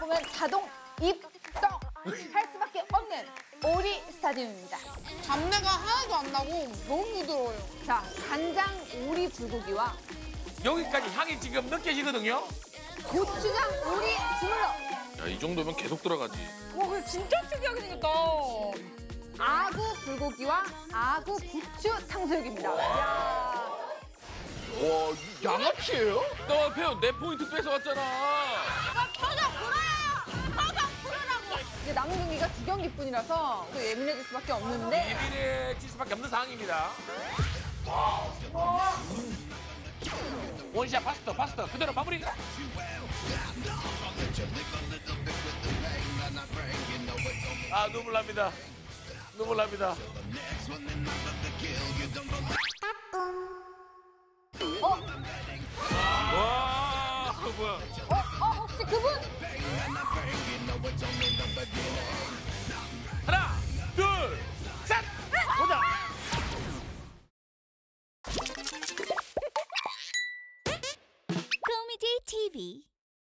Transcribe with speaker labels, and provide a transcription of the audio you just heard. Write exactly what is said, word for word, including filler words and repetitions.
Speaker 1: 들어오면 자동 입덕할 수밖에 없는 오리 스타디움입니다.
Speaker 2: 잡내가 하나도 안 나고 너무 부드러워요.
Speaker 1: 자, 간장 오리 불고기와
Speaker 3: 여기까지 향이 지금 느껴지거든요.
Speaker 1: 고추장 오리 주물럭,
Speaker 3: 야, 이 정도면 계속 들어가지.
Speaker 2: 와, 근데 진짜 특이하게 생겼다.
Speaker 1: 아구 불고기와 아구 부추 탕수육입니다. 이야.
Speaker 4: 와, 양아치예요?
Speaker 3: 너 배우 내 포인트 뺏어왔잖아.
Speaker 2: 표정 불어요! 표정 불으라고!
Speaker 1: 이제 남은 경기가 두 경기뿐이라서 또 예민해질 수밖에 없는데
Speaker 3: 예민해질 수밖에 없는 상황입니다. 원샷 파스터 파스터 그대로 마무리. 아 눈물 납니다. 눈물 납니다.
Speaker 1: 어?
Speaker 3: 와 뭐야?
Speaker 1: 어? 어? 혹시 그분?
Speaker 3: 하나 둘 셋 보자.
Speaker 5: 코미디 티비